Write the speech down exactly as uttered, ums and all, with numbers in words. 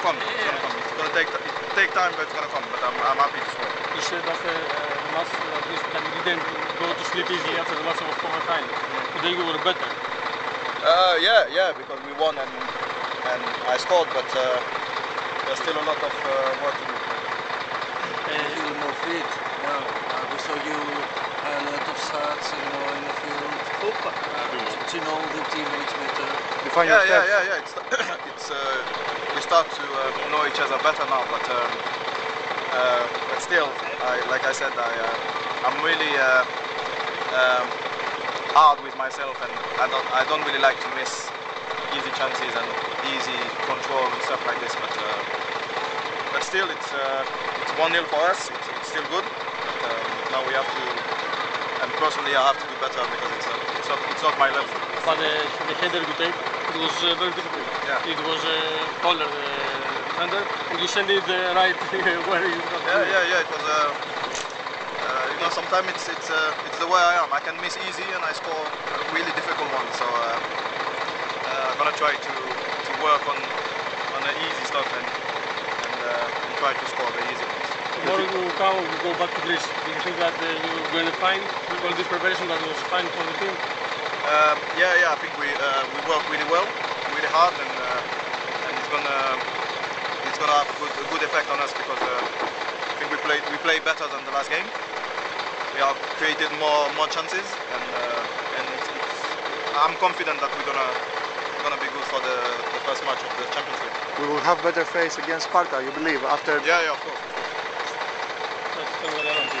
come. It's gonna come. It's gonna take it take time, but it's gonna come. But I'm I'm happy to score. You said after uh, the match that this that you didn't go to sleep easy after the match was four five. Today you were better. Uh, yeah, yeah, because we won and and I scored, but uh, there's still a lot of uh, work to do. You feel more fit now. Uh, we saw you a lot of shots, you know, in the field. Uh, to know the teammates better. You find Yeah, yourself. yeah, yeah, yeah. It's it's uh, we start to uh, know each other better now, but um, uh, but still, I like I said, I uh, I'm really uh, um, hard with myself, and I don't I don't really like to miss easy chances and easy control and stuff like this. But uh, but still, it's uh, it's one nil for us. It's, it's still good. But um, now we have to, and personally, I have to do better because it's uh, it's not it's not my level. But the, the header you take, it was uh, very difficult. Yeah. It was uh, taller the defender, and you send it uh, right where you got. Yeah, yeah, yeah. It was. Uh, uh, you know, sometimes it's it's uh, it's the way I am. I can miss easy and I score a really difficult one. So uh, uh, I'm gonna try to to work on on the easy stuff and and, uh, and try to score the easy ones. Tomorrow you come, you go back to Greece. Do you think that uh, you're going to find all this preparation that was fine for the team? Um, yeah, yeah. I think we uh, we work really well, really hard, and uh, and it's gonna it's gonna have a good a good effect on us because uh, I think we played we played better than the last game. We have created more more chances, and uh, and it's, it's, I'm confident that we're gonna gonna be good for the, the first match of the Champions League. We will have better face against Sparta, you believe, after Yeah, yeah, of course. That's